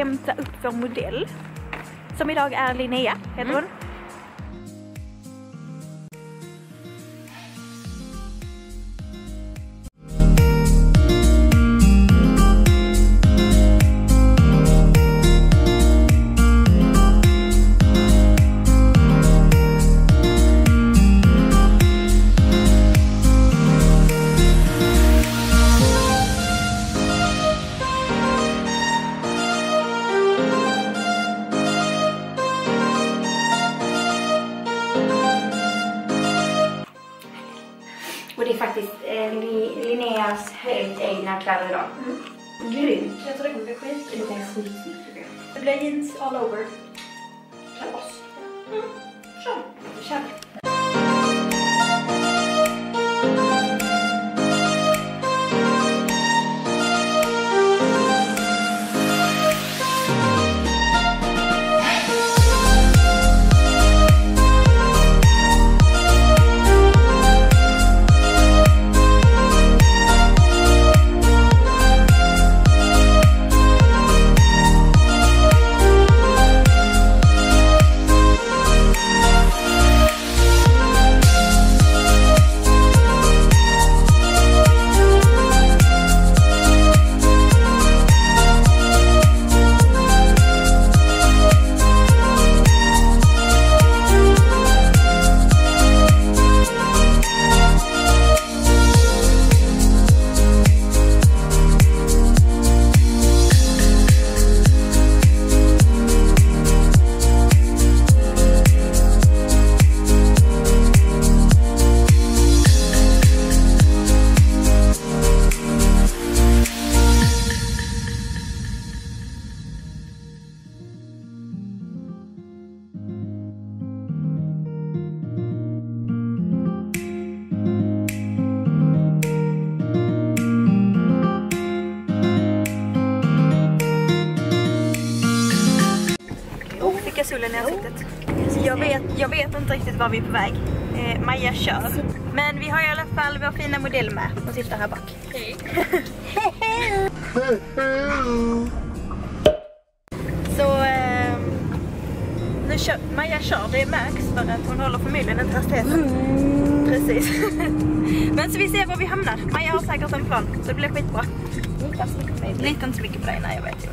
hämta upp vår modell. Som idag är Linnea, heter hon. Och det är faktiskt Linneas helt egna kläder idag. Grymt. Jag tror det kommer bli skit. Det blir skitsnyggt. Det blir jeans all over. Kalas. Kör. Solen i ansiktet. Jag vet inte riktigt var vi är på väg. Maja kör. Men vi har i alla fall vår fina modell med. Hon sitter här bak. Hej. Så nu kör Maja kör. Det märks för att hon håller förmodligen inte hastigheten. Precis. Men så vi ser var vi hamnar. Maja har säkert en plan. Så det blir skitbra. Lite inte så mycket på dig. Nej, jag vet.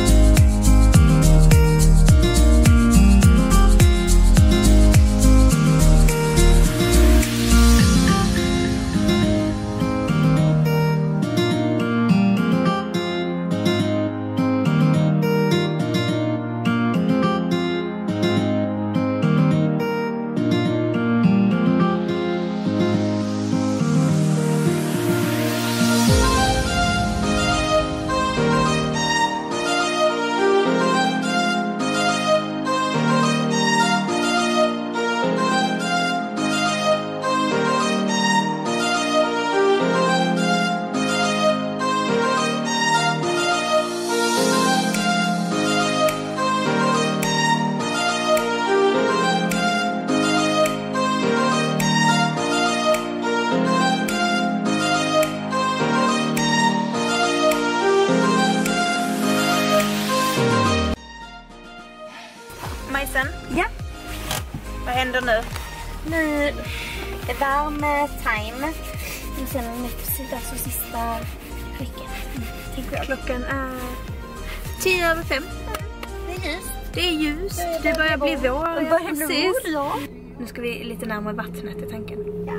Majsen? Ja. Vad händer nu? Nu är värme-time. Och sen är det alltså sista trycket. Klockan är 10:05. Det är ljust. Det är ljus. Det börjar bli vår. Det börjar bli vår, ja. Nu ska vi lite närmare vattnet i tanken. Ja.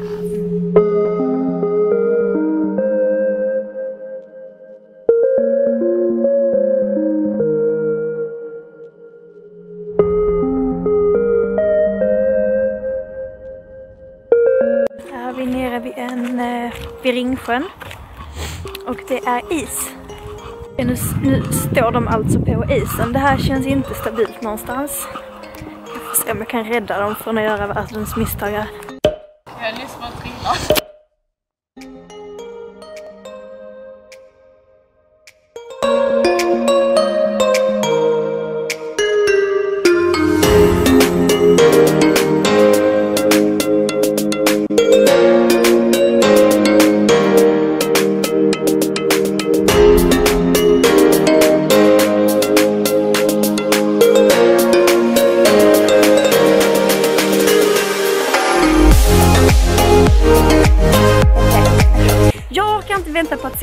Här är vi nere vid Ringsjön. Och det är is. Nu står de alltså på isen. Det här känns inte stabilt någonstans. Jag får se om jag kan rädda dem från att göra världens misstag här. Jag är nyss på att trilla.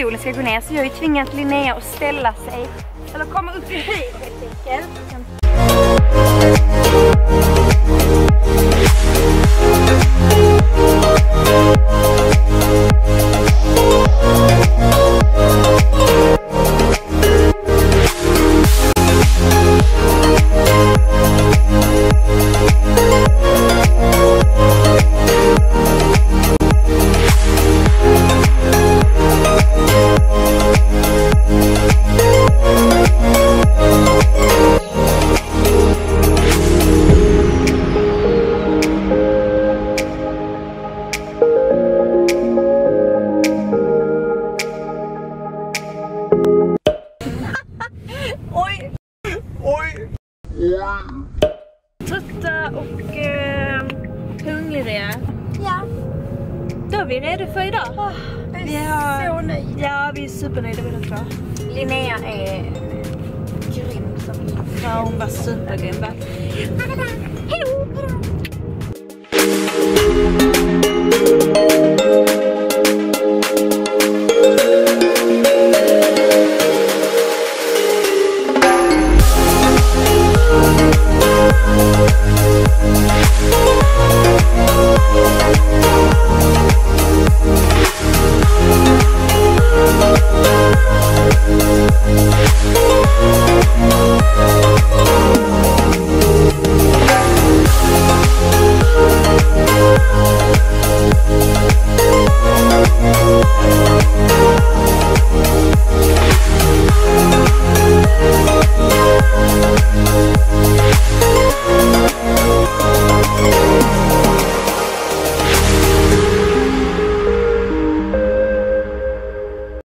solen ska gå ner så jag har ju tvingat Linnea att ställa sig. Eller komma upp i höjd helt enkelt. Trötta och hungriga. Ja. Då är vi redo för idag. Vi är så nöjda. Ja, vi är supernöjda med detta. Linnea är grym som Ja, hon var supergrym.